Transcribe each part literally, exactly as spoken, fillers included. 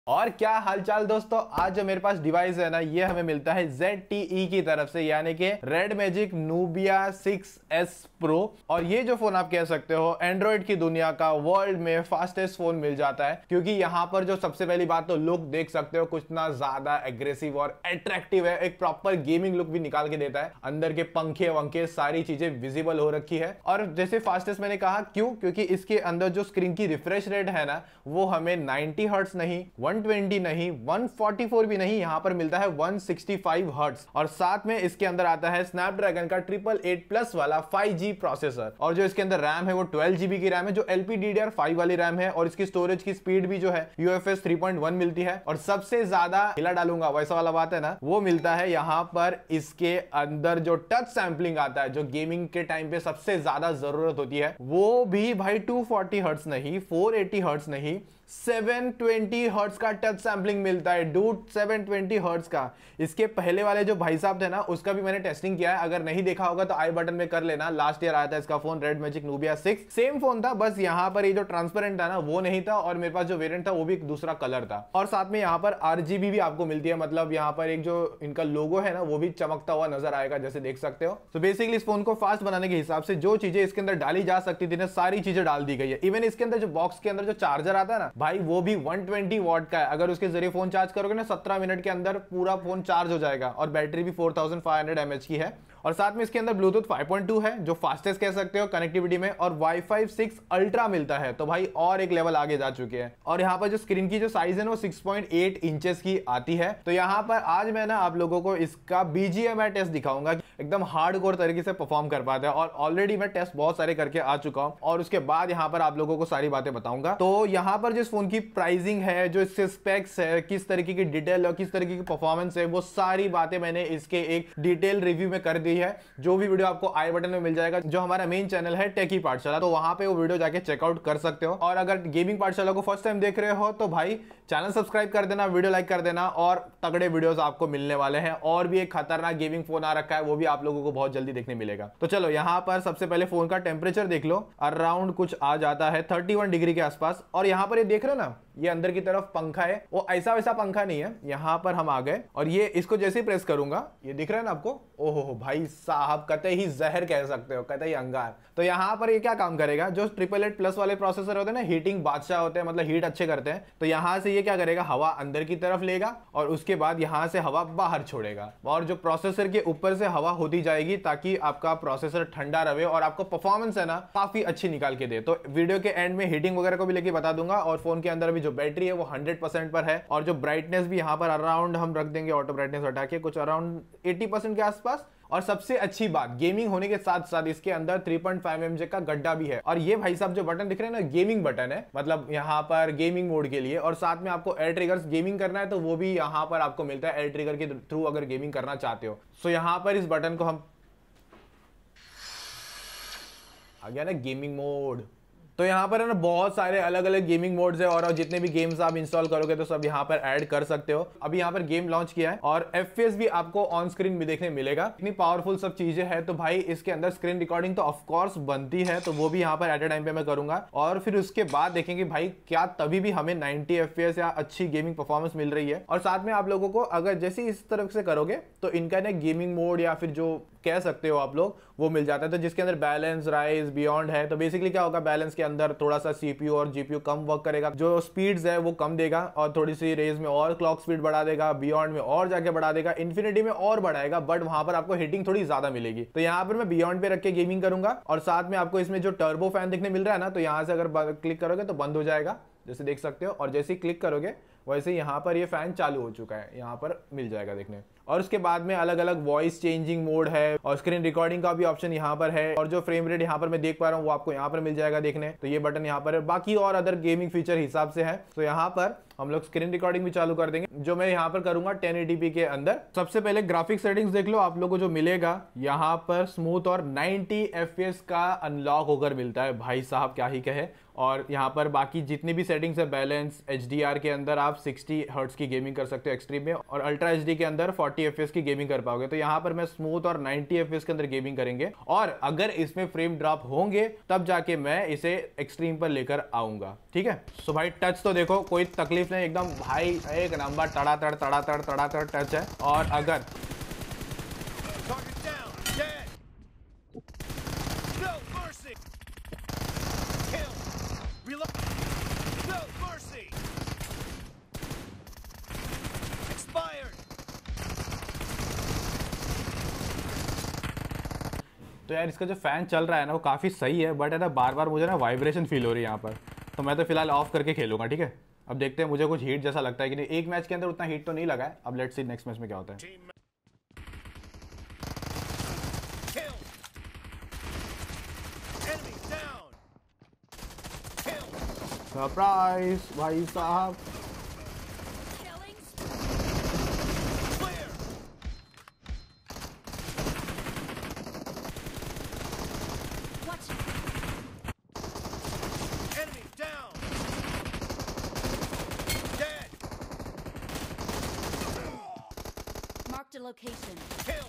और क्या हालचाल दोस्तों, आज जो मेरे पास डिवाइस है ना, ये हमें मिलता है Z T E की तरफ से, यानी कि red magic Nubia six S Pro। और ये जो फोन आप कह सकते हो एंड्रॉइड की दुनिया का वर्ल्ड में फास्टेस्ट फोन मिल जाता है, क्योंकि यहाँ पर जो सबसे पहली बात तो लुक देख सकते हो, कुछ ना ज्यादा एग्रेसिव और अट्रैक्टिव है। एक प्रॉपर गेमिंग लुक भी निकाल के देता है। अंदर के पंखे वंखे सारी चीजें विजिबल हो रखी है। और जैसे फास्टेस्ट मैंने कहा, क्यों? क्योंकि इसके अंदर जो स्क्रीन की रिफ्रेश रेट है ना, वो हमें नाइंटी हर्ट्ज नहीं, वन ट्वेंटी नहीं, वन फोर्टी फोर भी नहीं, यहां पर मिलता है वन सिक्सटी फाइव हर्ट्ज। और साथ में इसके अंदर आता है स्नैपड्रैगन का ट्रिपल एट प्लस वाला फाइव जी प्रोसेसर। और जो इसके अंदर रैम है वो ट्वेल्व जीबी की रैम है, जो L P D D R five वाली रैम है। और इसकी स्टोरेज की स्पीड भी जो है U F S three point one मिलती है। और सबसे ज्यादा हिला डालूंगा वैसा वाला बात है ना, वो मिलता है यहां पर इसके अंदर जो टच सैंपलिंग आता है, जो गेमिंग के टाइम पे सबसे ज्यादा जरूरत होती है, वो भी भाई टू फोर्टी हर्ट्ज नहीं, फोर एटी हर्ट्ज नहीं, सेवन ट्वेंटी हर्ट्ज का टच सैंपलिंग मिलता है। डूड सेवन ट्वेंटी हर्ट्ज का। इसके पहले वाले जो भाई साहब थे ना, उसका भी मैंने टेस्टिंग किया है। अगर नहीं देखा होगा तो आई बटन में कर लेना। लास्ट ईयर आया था इसका phone, red magic Nubia six. Same phone था, बस यहाँ पर ये जो ट्रांसपेरेंट था ना, वो नहीं था। और मेरे पास जो वेरिएंट था वो भी एक दूसरा कलर था। और साथ में यहाँ पर आरजीबी भी आपको मिलती है, मतलब यहाँ पर एक जो इनका लोगो है ना, वो भी चमकता हुआ नजर आएगा, जैसे देख सकते हो। तो बेसिकली इस फोन को फास्ट बनाने के हिसाब से जो चीजें इसके अंदर डाली जा सकती थी ना, सारी चीजें डाल दी गई है। इवन इसके अंदर जो बॉक्स के अंदर जो चार्जर आता है ना भाई, वो भी वन ट्वेंटी वॉट का है। अगर उसके जरिए फोन चार्ज करोगे ना, सत्रह मिनट के अंदर पूरा फोन चार्ज हो जाएगा। और बैटरी भी four thousand five hundred mAh की है। और साथ में इसके अंदर ब्लूटूथ फाइव पॉइंट टू है, जो फास्टेस्ट कह सकते हो कनेक्टिविटी में। और वाईफाई सिक्स अल्ट्रा मिलता है, तो भाई और एक लेवल आगे जा चुके हैं। और यहाँ पर जो स्क्रीन की जो साइज है ना, वो सिक्स पॉइंट एट इंचेस की आती है। तो यहाँ पर आज मैं ना आप लोगों को इसका B G M I test दिखाऊंगा, एकदम हार्डकोर तरीके से परफॉर्म कर पाता है। और ऑलरेडी मैं टेस्ट बहुत सारे करके आ चुका हूं, और उसके बाद यहाँ पर आप लोगों को सारी बातें बताऊंगा। तो यहाँ पर जिस फोन की प्राइसिंग है, जो इसके स्पेक्स है, किस तरीके की डिटेल और किस तरीके की परफॉर्मेंस है, वो सारी बातें मैंने इसके एक डिटेल रिव्यू में कर दी है, जो भी वीडियो आपको आई बटन में मिल जाएगा। जो हमारा मेन चैनल है टेकी पाठशाला, तो वहां पे वो वीडियो जाके चेकआउट कर सकते हो। और अगर गेमिंग पाठशाला को फर्स्ट टाइम देख रहे हो तो भाई चैनल सब्सक्राइब कर देना, वीडियो लाइक कर देना, और तगड़े वीडियोस आपको मिलने वाले हैं। और भी एक खतरनाक गेमिंग फोन आ रखा है, वो भी आप लोगों को बहुत जल्दी देखने मिलेगा। तो चलो यहाँ पर सबसे पहले फोन का टेम्परेचर देख लो। अराउंड कुछ आ जाता है थर्टी वन डिग्री के आसपास। और यहाँ पर ये देख रहे हो ना, ये अंदर की तरफ पंखा है, वो ऐसा वैसा पंखा नहीं है। यहाँ पर हम आ गए और ये इसको जैसे ही प्रेस करूंगा, ये दिख रहा है ना आपको, ओहो भाई साहब, कतई ही जहर कह सकते हो, कतई अंगार। तो यहाँ पर ये क्या काम करेगा, जो ट्रिपल एट प्लस वाले प्रोसेसर होते हैं ना, हीटिंग बादशाह होते हैं, मतलब हीट अच्छे करते हैं। तो यहाँ से ये क्या करेगा, हवा अंदर की तरफ लेगा और उसके बाद यहाँ से हवा बाहर छोड़ेगा। और जो प्रोसेसर के ऊपर से हवा होती जाएगी, ताकि आपका प्रोसेसर ठंडा रहे और आपको परफॉर्मेंस है ना काफी अच्छी निकाल के दे। तो वीडियो के एंड में हीटिंग वगैरह को भी लेके बता दूंगा। और फोन के अंदर भी जो बैटरी है वो हंड्रेड परसेंट पर है। और जो ब्राइटनेस भी यहाँ पर अराउंड हम रख देंगे, ऑटो ब्राइटनेस हटा के, कुछ अराउंड एटी परसेंट के आसपास। और सबसे अच्छी बात, गेमिंग होने के साथ साथ इसके अंदर three point five M J का गड्ढा भी है। और ये भाई साहब जो बटन दिख रहे हैं ना, गेमिंग बटन है, मतलब यहाँ पर गेमिंग मोड के लिए। और साथ में आपको एयर ट्रिगर्स, गेमिंग करना है तो वो भी यहाँ पर आपको मिलता है एयर ट्रिगर के थ्रू, अगर गेमिंग करना चाहते हो। सो यहाँ पर इस बटन को हम, आ गया ना गेमिंग मोड। तो यहाँ पर है ना बहुत सारे अलग अलग गेमिंग मोड्स है, और जितने भी गेम्स आप इंस्टॉल करोगे तो सब यहाँ पर ऐड कर सकते हो। अभी यहाँ पर गेम लॉन्च किया है और एफ पी एस भी आपको ऑन स्क्रीन भी देखने मिलेगा। इतनी पावरफुल सब चीजें हैं, तो भाई इसके अंदर स्क्रीन रिकॉर्डिंग तो ऑफ कोर्स बनती है, तो वो भी यहाँ पर एट ए टाइम पे मैं करूंगा। और फिर उसके बाद देखेंगे भाई क्या तभी भी हमें नाइंटी एफ पी एस या अच्छी गेमिंग परफॉर्मेंस मिल रही है। और साथ में आप लोगों को अगर जैसे इस तरफ से करोगे तो इनका ना गेमिंग मोड या फिर जो कह सकते हो आप लोग, वो मिल जाता है। तो जिसके अंदर बैलेंस, राइज, बियॉन्ड है। तो बेसिकली क्या होगा, बैलेंस के अंदर थोड़ा सा सीपीयू और जीपीयू कम वर्क करेगा, जो स्पीड्स है वो कम देगा, और थोड़ी सी रेज में और क्लॉक स्पीड बढ़ा देगा, बियॉन्ड में और जाके बढ़ा देगा, इन्फिनिटी में और बढ़ाएगा, बट वहां पर आपको हिटिंग थोड़ी ज्यादा मिलेगी। तो यहाँ पर मैं बियॉन्ड पे रख के गेमिंग करूंगा। और साथ में आपको इसमें जो टर्बो फैन देखने मिल रहा है ना, तो यहाँ से अगर क्लिक करोगे तो बंद हो जाएगा, जैसे देख सकते हो। और जैसे ही क्लिक करोगे वैसे यहाँ पर ये फैन चालू हो चुका है, यहाँ पर मिल जाएगा देखने। और उसके बाद में अलग अलग वॉइस चेंजिंग मोड है, और स्क्रीन रिकॉर्डिंग का भी ऑप्शन यहाँ पर है। और जो फ्रेम रेट यहाँ पर मैं देख पा रहा हूँ वो आपको यहाँ पर मिल जाएगा देखने। तो ये बटन यहाँ पर है, बाकी और अदर गेमिंग फीचर हिसाब से है। तो यहाँ पर हम लोग स्क्रीन रिकॉर्डिंग भी चालू कर देंगे, जो मैं यहाँ पर करूंगा टेन एटी पी के अंदर। सबसे पहले ग्राफिक सेटिंग्स देख लो, आप लोगों को जो मिलेगा यहाँ पर स्मूथ और नाइंटी एफ पी एस का अनलॉक होकर मिलता है, भाई साहब क्या ही कहे। और यहाँ पर बाकी जितनी भी सेटिंग्स है, बैलेंस, एच डी आर के अंदर आप सिक्सटी हर्ट्ज की गेमिंग कर सकते हो एक्सट्रीम में, और अल्ट्रा एच डी के अंदर फोर्टी एफ पी एस की गेमिंग कर पाओगे। तो यहाँ पर मैं स्मूथ और नाइंटी एफ पी एस के अंदर गेमिंग करेंगे, और अगर इसमें फ्रेम ड्रॉप होंगे तब जाके मैं इसे एक्सट्रीम पर लेकर आऊंगा, ठीक है। सो भाई टच तो देखो, कोई तकलीफ नाइस ने एकदम भाई एक नंबर तड़ातड़ तड़ातड़ तड़ातड़ टच है। और अगर तो यार इसका जो फैन चल रहा है ना वो काफ़ी सही है, बट है ना बार बार मुझे ना वाइब्रेशन फील हो रही है यहाँ पर। तो मैं तो फिलहाल ऑफ करके खेलूंगा, ठीक है। अब देखते हैं मुझे कुछ हीट जैसा लगता है कि नहीं। एक मैच के अंदर उतना हीट तो नहीं लगा है, अब लेट्स सी नेक्स्ट मैच में क्या होता है। सरप्राइज भाई साहब। Location. Kill.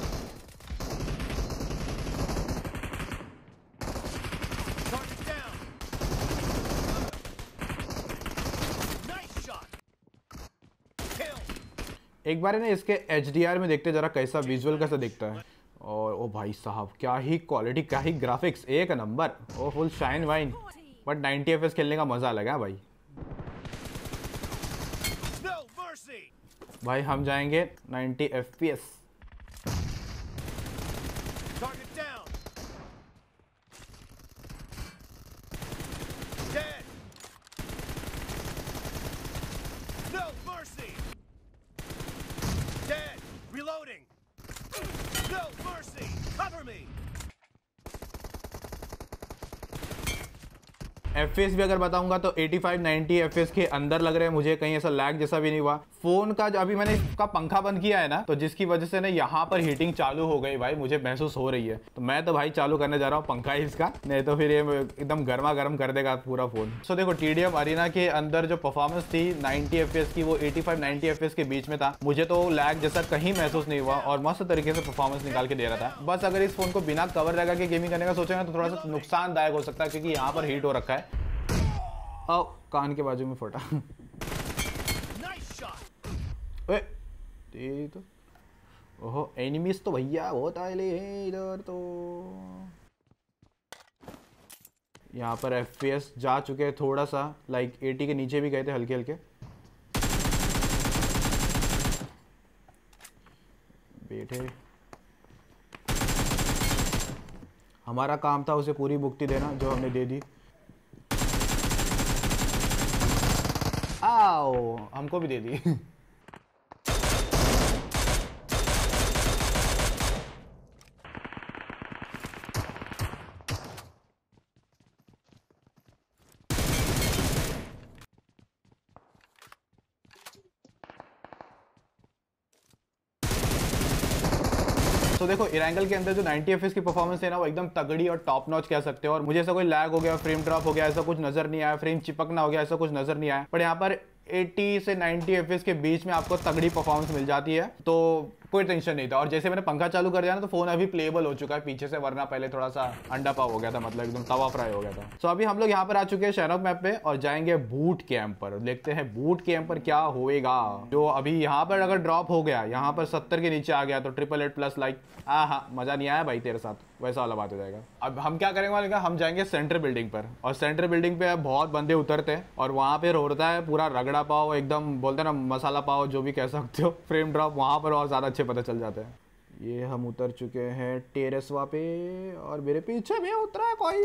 Target down. Nice shot. Kill. एक बार ना इसके एच डी आर में देखते जरा कैसा विजुअल कैसा दिखता है। और ओ भाई साहब क्या ही क्वालिटी, क्या ही ग्राफिक्स, एक नंबर। ओ फुल शाइन वाइन, बट नाइंटी एफ एस खेलने का मजा लगा भाई। No mercy. भाई हम जाएंगे ninety F P S. Target down. Dead. No mercy. Dead. Reloading. No mercy. Cover me. F P S भी अगर बताऊंगा तो eighty five ninety F P S के अंदर लग रहे हैं मुझे, कहीं ऐसा लैग जैसा भी नहीं हुआ। फोन का जो अभी मैंने इसका पंखा बंद किया है ना, तो जिसकी वजह से ना यहाँ पर हीटिंग चालू हो गई भाई, मुझे महसूस हो रही है। तो मैं तो भाई चालू करने जा रहा हूँ पंखा ही इसका, नहीं तो फिर ये एकदम गर्मा गर्म कर देगा पूरा फोन। सो देखो टी डी एम अरीना के अंदर जो परफॉर्मेंस थी नाइंटी एफ पी एस की, वो eighty five ninety F P S के बीच में था। मुझे तो लैग जैसा कहीं महसूस नहीं हुआ और मस्त तरीके से परफॉर्मेंस निकाल के दे रहा था। बस अगर इस फोन को बिना कवर लगा के गेमिंग करने का सोचेंगे तो थोड़ा सा नुकसानदायक हो सकता है, क्योंकि यहाँ पर हीट हो रखा है। आओ कान के बाजू में फटा। ओए तेरी तो ओहो एनिमीज तो भैया बहुत आए ले इधर। तो यहाँ पर एफ पी एस जा चुके हैं थोड़ा सा, लाइक एटी के नीचे भी गए थे हल्के हल्के। बैठे हमारा काम था उसे पूरी भुगती देना जो हमने दे दी। आओ हमको भी दे दी। तो देखो इरेंगल के अंदर जो नाइंटी एफ पी एस की परफॉर्मेंस है ना वो एकदम तगड़ी और टॉप नॉच कह सकते हो। और मुझे ऐसा कोई लैग हो गया, फ्रेम ड्रॉप हो गया, ऐसा कुछ नजर नहीं आया, फ्रेम चिपकना हो गया, ऐसा कुछ नजर नहीं आया। पर यहाँ पर एटी से नाइंटी एफ पी एस के बीच में आपको तगड़ी परफॉर्मेंस मिल जाती है, तो कोई टेंशन नहीं था। और जैसे मैंने पंखा चालू कर दिया ना तो फोन अभी प्लेबल हो चुका है पीछे से, वरना पहले थोड़ा सा अंडा पाव हो गया था, मतलब एकदम तवा फ्राई हो गया था। सो so, अभी हम लोग यहाँ पर आ चुके हैं शैनॉक मैप पे और जाएंगे बूट कैंप पर। देखते हैं बूट कैंप पर क्या होएगा। जो अभी यहाँ पर अगर ड्रॉप हो गया, यहाँ पर सत्तर के नीचे आ गया तो ट्रिपल एट प्लस लाइक आ हाँ मजा नहीं आया भाई तेरे साथ, वैसा वाला बात हो जाएगा। अब हम क्या करेंगे वाले का, हम जाएंगे सेंटर बिल्डिंग पर। और सेंटर बिल्डिंग पे बहुत बंदे उतरते हैं और वहाँ पे होता है पूरा रगड़ा पाव, एकदम बोलते हैं ना मसाला पाव, जो भी कह सकते हो। फ्रेम ड्रॉप वहाँ पर और ज़्यादा अच्छे पता चल जाते हैं। ये हम उतर चुके हैं टेरेसवा पे और मेरे पीछे भी उतरा है कोई।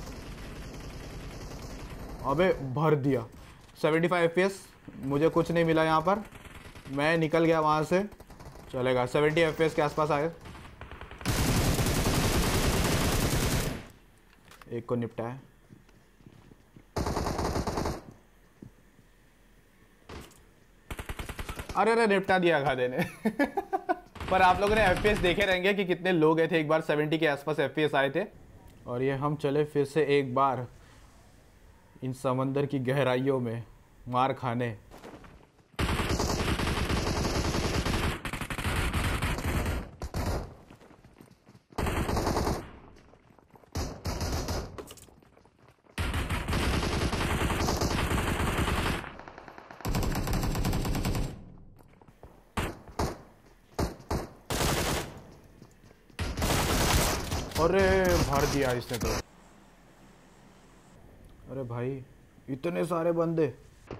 अबे भर दिया seventy five F P S, मुझे कुछ नहीं मिला यहाँ पर, मैं निकल गया वहाँ से। चलेगा सेवेंटी एफ पी एस के आसपास आए, एक को निपटा है। अरे अरे निपटा दिया खादे ने। पर आप लोगों ने एफ पी एस देखे रहेंगे कि कितने लोग गए थे, एक बार सेवेंटी के आसपास एफ पी एस आए थे। और ये हम चले फिर से एक बार इन समंदर की गहराइयों में मार खाने। अरे भर दिया इसने तो। अरे भाई इतने सारे बंदे।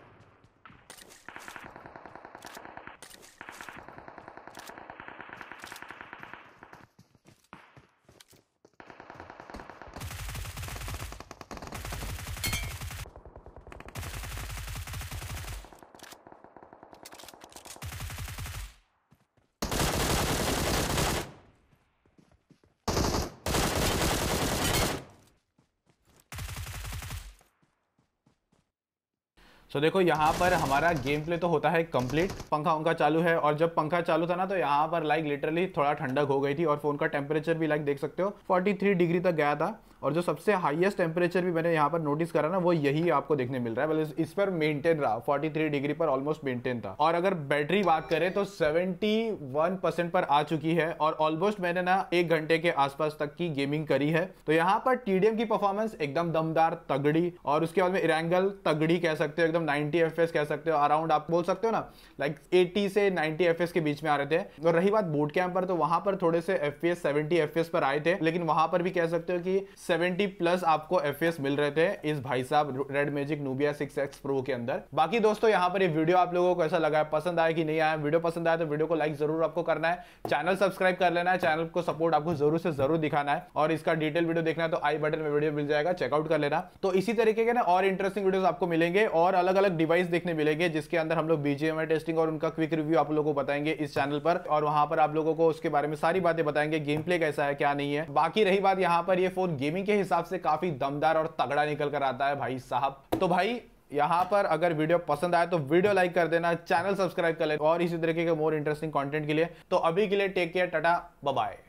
सो so, देखो यहाँ पर हमारा गेम प्ले तो होता है कंप्लीट। पंखा उनका चालू है और जब पंखा चालू था ना तो यहाँ पर लाइक लिटरली थोड़ा ठंडक हो गई थी और फोन का टेम्परेचर भी लाइक देख सकते हो तैंतालीस डिग्री तक गया था। और जो सबसे हाईएस्ट टेम्परेचर भी मैंने यहाँ पर नोटिस करा ना वो यही आपको देखने मिल रहा है। मतलब इस पर मेंटेन रहा, तैंतालीस डिग्री पर ऑलमोस्ट मेंटेन था। और अगर बैटरी बात करें तो इकहत्तर परसेंट पर आ चुकी है और ऑलमोस्ट मैंने ना एक घंटे के आसपास तक की गेमिंग करी है। तो यहाँ पर टीडीएम की परफॉर्मेंस एकदम दमदार तगड़ी और उसके बाद में इरेंगल तगड़ी कह सकते हो, एकदम नब्बे एफपीएस कह सकते हो, अराउंड आप बोल सकते हो ना लाइक अस्सी से नब्बे एफपीएस के बीच में आ रहे थे। और रही बात बूट कैंप पर तो वहां पर थोड़े से एफपीएस सत्तर एफपीएस पर आए थे, लेकिन वहां पर भी कह सकते हो कि सत्तर प्लस आपको एफपीएस मिल रहे थे इस भाई साहब Red Magic Nubia six X Pro के अंदर। बाकी दोस्तों यहाँ पर ये वीडियो आप लोगों को कैसा लगा है, पसंद आया कि नहीं आया? वीडियो पसंद आया तो वीडियो को लाइक जरूर आपको करना है, चैनल सब्सक्राइब कर लेना है, चैनल को सपोर्ट आपको जरूर से जरूर दिखाना है और इसका डिटेल वीडियो देखना है तो आई बटन में वीडियो मिल जाएगा, चेकआउट कर लेना। तो इसी तरीके के ना और इंटरेस्टिंग वीडियोस आपको मिलेंगे और अलग अलग डिवाइस देखने मिलेंगे जिसके अंदर हम लोग बीजीएमआई टेस्टिंग और उनका क्विक रिव्यू आप लोगों को बताएंगे इस चैनल पर और वहां पर आप लोगों को उसके बारे में सारी बातें बताएंगे, गेम प्ले कैसा है क्या नहीं है। बाकी रही बात यहाँ पर ये फोन गेमिंग के हिसाब से काफी दमदार और तगड़ा निकल कर आता है भाई साहब। तो भाई यहाँ पर अगर वीडियो पसंद आए तो वीडियो लाइक कर देना, चैनल सब्सक्राइब कर लेना और इसी तरीके के मोर इंटरेस्टिंग कंटेंट के लिए। तो अभी के लिए टेक केयर, टाटा, बाय बाय।